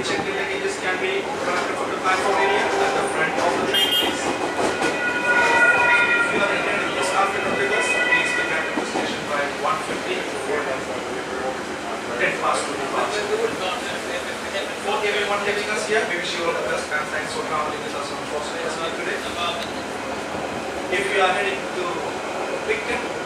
Any check-in luggages can be collected from the platform area at the front of the train, please. If you are intending to start with with us, please be back at the station by 1:50 for 10 past 2 departure. For everyone taking us here, we wish you all the best and thanks for traveling with us on Crossway today. If you are heading to Picton,